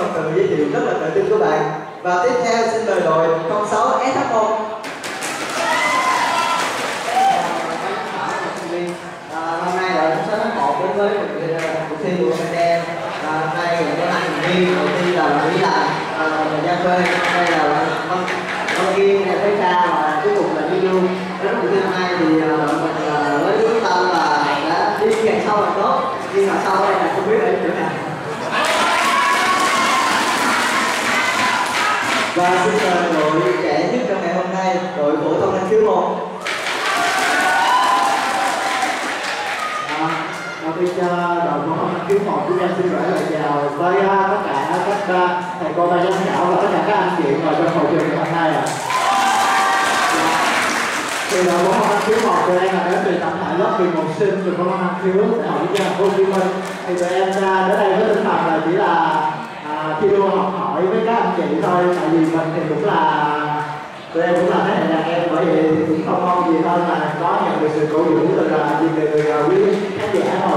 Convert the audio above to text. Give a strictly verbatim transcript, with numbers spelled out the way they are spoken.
một từ giới thiệu rất là tự tin của bạn. Và tiếp theo xin mời đội không sáu S H một. Hôm nay đội không sáu S H một đến với cuộc thi của mình em. Hôm nay có hai thành viên, đầu tiên là Lý Là, Giang Phê, đây là Văn Kiên, Thế Sa và cuối cùng là Duy Du. Đến cuộc thi hôm nay thì đội mình với quyết tâm là đã đi càng sâu càng tốt, nhưng mà sau đây là không biết ở chỗ nào. Và xin mời đội trẻ nhất trong ngày hôm nay, đội phổ thông năng khiếu một. Đầu tiên cho đội phổ thông năng khiếu một chúng em xin gửi lời chào với tất cả các thầy cô ban giám khảo và tất cả các anh chị ngồi trong hội trường ngày hôm nay ạ. Thì đội phổ thông năng khiếu một tụi em là đến từ tập thể lớp mười một sinh trường phổ thông năng khiếu đại học Quốc gia Thành phố Hồ Chí Minh. Thì tụi em ra đến đây với tinh thần là chỉ là à, thi đua học hỏi với các anh chị thôi, tại vì mình thì cũng là tụi em cũng là thế hệ đàn em, bởi vì cũng không mong gì hơn là có nhận được sự cổ vũ từ là từ người quý khán giả thôi.